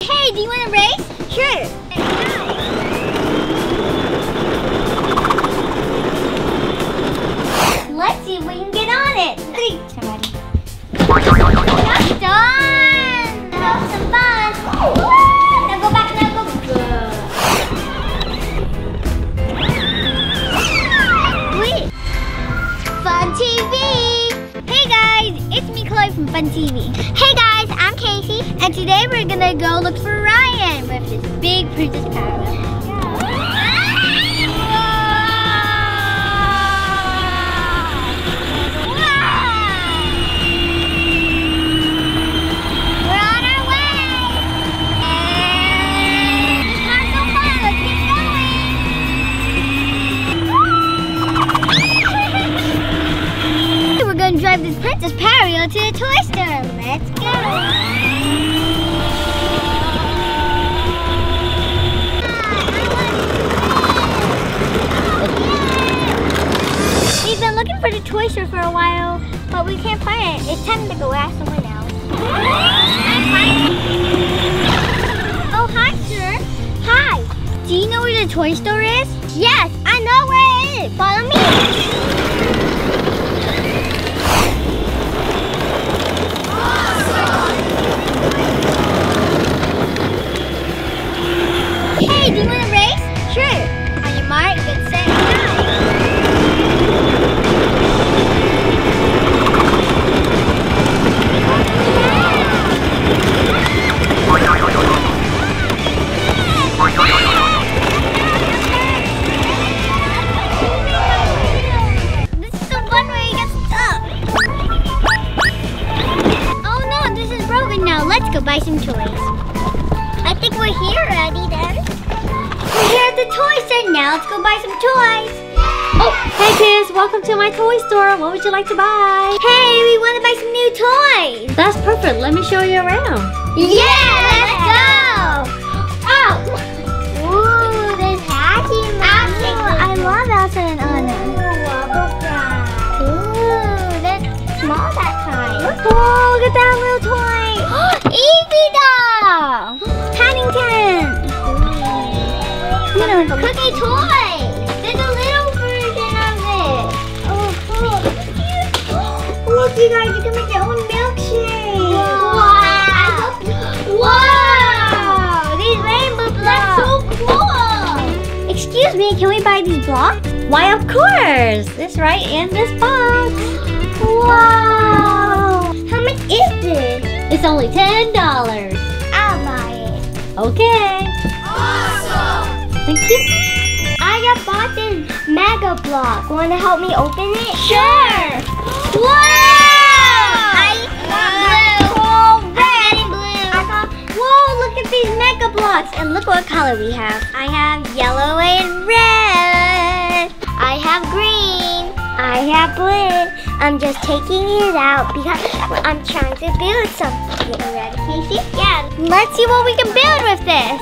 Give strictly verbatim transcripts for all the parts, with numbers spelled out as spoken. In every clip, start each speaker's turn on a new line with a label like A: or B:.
A: Hey, do you want to race? Sure. Let's see if we can get on it. Three. I'm ready. That's done. That was some fun. Now go back. Now go. Wait. FunTV. Hey guys, it's me, Chloe from FunTV. Hey guys, I'm Casey, and today we're gonna go look for Ryan with this big Princess Parrot. Drive this Princess Parrot to the toy store. Let's go. We've been looking for the toy store for a while, but we can't find it. It's time to go ask someone else. Oh, hi, sir. Hi. Do you know where the toy store is? Yes, I know where it is. Follow me. Hey, do you want to race? Sure. On your mark, get set, go. This is the one where you get stuck. Oh no, this is broken now. Let's go buy some toys. I think we're here already then. We're here at the toy store now. Let's go buy some toys.
B: Oh, hey kids, welcome to my toy store. What would you like to buy?
A: Hey, we want to buy some new toys.
B: That's perfect. Let me show you around.
A: Yeah, let's go. Oh. Ooh, there's Happy Meal. I love Elsa and Anna. Ooh, that's small that time. Oh, look at that little toy. Easy doll. Paddington. Ooh. Cookie toy. There's a little version of it. Oh, cool. Look, you guys, you can make your own milkshake. Wow. Wow. These rainbow blocks. That's so cool. Excuse me, can we buy these blocks?
B: Why, of course. It's right in this box.
A: Wow. How much is this?
B: It's only ten dollars.
A: I'll buy it.
B: Okay.
A: Awesome.
B: Thank you.
A: I just bought this mega block. Want to help me open it? Sure. Wow. I blue. Oh, red and blue. I got, whoa, look at these mega blocks. And look what color we have. I have yellow and red. I have green. I have blue. I'm just taking it out because I'm trying to build something. You ready, Casey? Yeah. Let's see what we can build with this.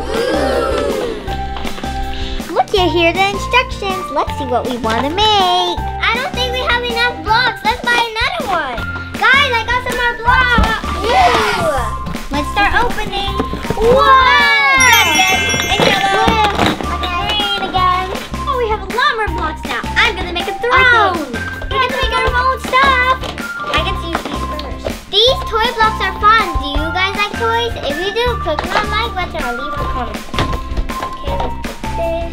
A: Look, you hear the instructions. Let's see what we want to make. I don't think we have enough blocks. Let's buy another one. Guys, I got some more blocks. Ooh. Let's start opening. Whoa! Red again. And yellow. Green again. Oh, we have a lot more blocks now. I'm going to make a throne. We get to make our own stuff. I get to use these first. These toy blocks are fun. Do you guys like toys? If you do, click on the like button or leave a comment. Okay, let's put this.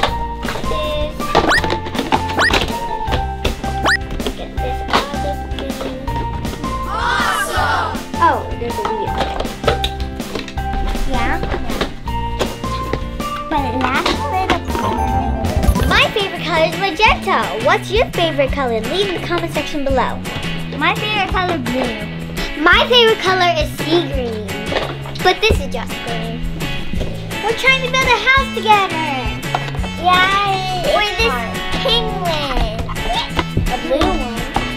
A: Oh, there's a wheel. Yeah? But it lasts a little. My favorite color is magenta. What's your favorite color? Leave in the comment section below. My favorite color is blue. My favorite color is sea green. But this is just green. We're trying to build a house together. Yeah, with this penguin. A blue one.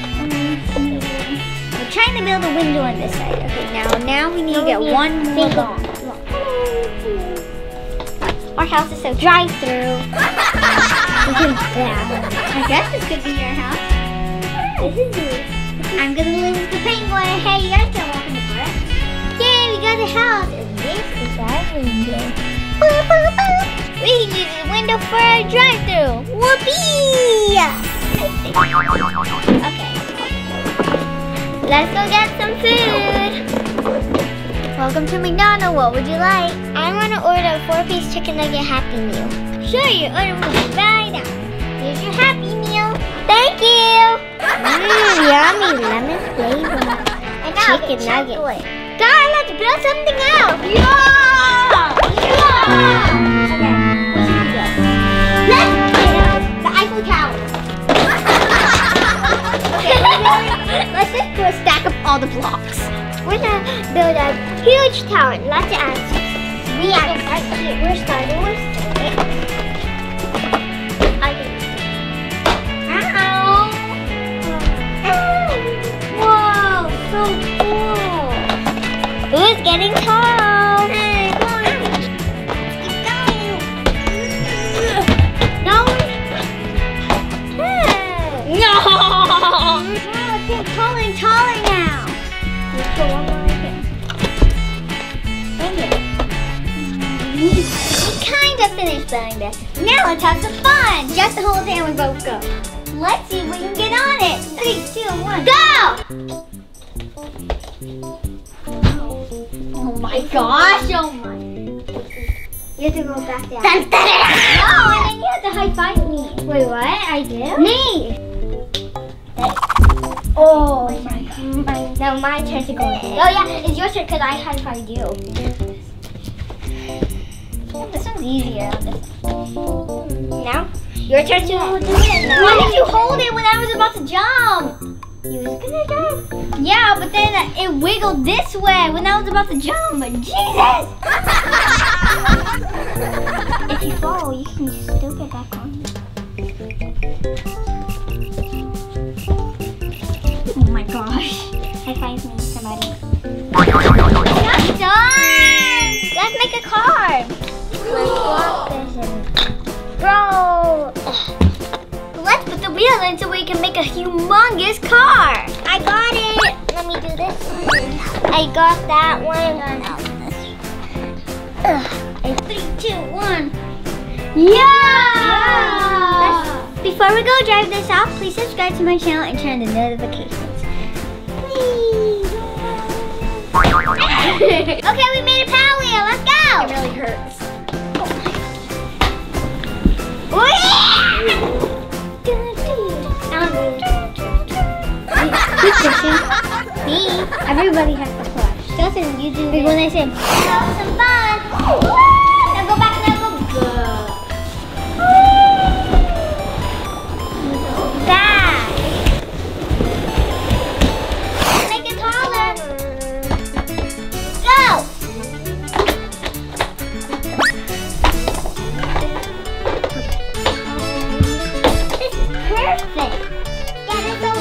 A: Trying to build a window on this side. Okay, now now we need to get one more block. Our house is so drive-through. I guess this could be your house. I'm gonna live with the penguin. Hey, you guys can walk in the forest. Yay, we got a house. And this is go for a drive-thru. Whoopee! Okay. Let's go get some food. Welcome to McDonald's. What would you like? I want to order a four-piece chicken nugget Happy Meal. Sure, your order will be right now. Here's your Happy Meal. Thank you. Mmm, yummy lemon flavor. Chicken nugget. Guys, let's build something else. Yeah! Yeah! Okay, what should we do? Let's build the Eiffel Tower. Okay, let's just do a stack of all the blocks. We're gonna build a huge tower. Lots of answers. We are right here. We're starting. We're starting. Okay. Ow! Ow! Whoa! So cool. Who's getting tall? Hey, go on. Keep going. No. Hey. No. Wow, it's getting taller and taller now. Let's go one more right here. Thank you. We kind of finished building this. Now let's have some fun. Just hold it and we both go. Let's see if we can get on it. Three, two, one, go! Oh my gosh! Oh my! You have to go back down. Dun, dun, dun. No, and then you have to high five me. Wait, what? I do? Me. Oh my god. My, now my turn to go. Oh yeah, it's your turn because I high fived you. This one's easier. Now, your turn to do it. Now. Why did you hold it when I was about to jump? You was gonna jump. Yeah, but then it wiggled this way when I was about to jump. Jesus! If you fall, you can still get back on. Oh my gosh. High five me, somebody. That's done! Let's make a car. Let's block this and bro. Let's put the wheel in so we can make a humongous car. I got it. Let me do this one. I got that one. And three, two, one. Yeah! Let's, before we go drive this off, please subscribe to my channel and turn on the notifications. Please. Okay, we made a power wheel. Let's go. It really hurts. Oh yeah! Who's pushing? Me. Everybody has to push. Justin, you do it. When I say, have some fun. Now go back, now go. Back. Make it taller. Go. This is perfect. Yeah, it's so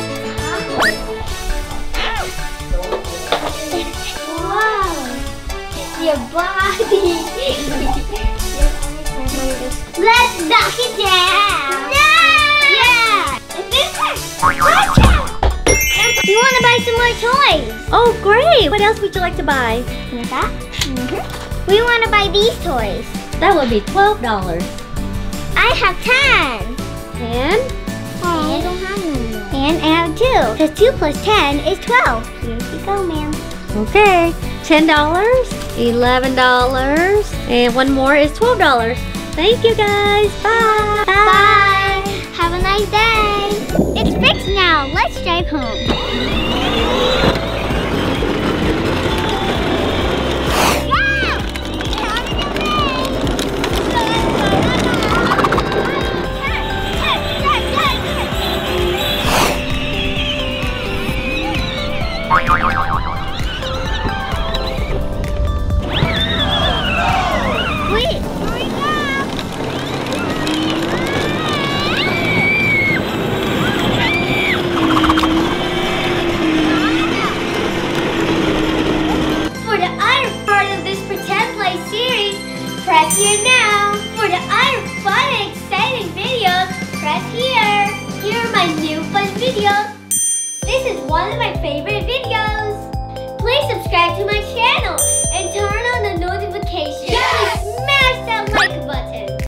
A: your body. Let's knock it down. No! Yeah! Is this it? Watch out! We want to buy some more toys.
B: Oh, great! What else would you like to buy?
A: Like that? Mm-hmm. We want to buy these toys.
B: That would be twelve dollars.
A: I have ten.
B: ten?
A: Oh, I don't have none. And I have two. Because two plus ten is twelve. Here you go, ma'am.
B: Okay. ten dollars, eleven dollars, and one more is twelve dollars. Thank you guys. Bye.
A: Bye. Bye. Have a nice day. It's fixed now. Let's drive home. Press here now. For the other fun and exciting videos, press here. Here are my new fun videos. This is one of my favorite videos. Please subscribe to my channel and turn on the